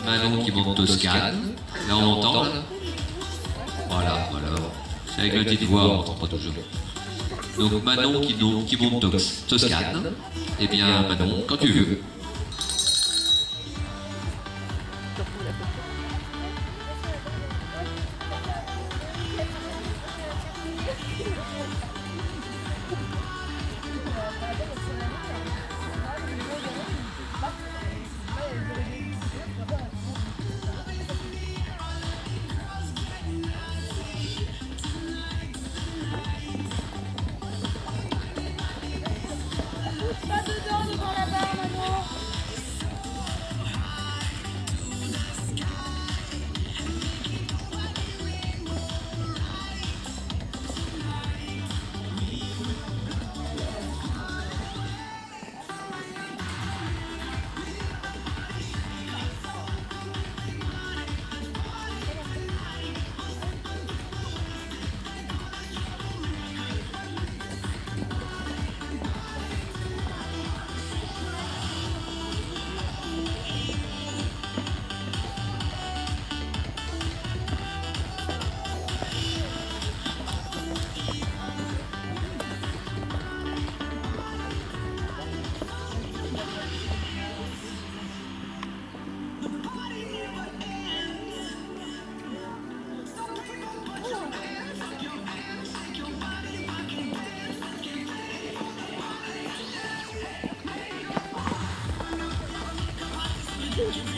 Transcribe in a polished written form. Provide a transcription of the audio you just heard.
Manon qui monte Toscane. Là, on entend, là. Voilà, voilà. C'est avec la petite voix, on n'entend pas toujours. Donc Manon qui monte Toscane. Eh bien, Manon, quand tu veux. Pas dedans devant la barre, Manon. Thank you.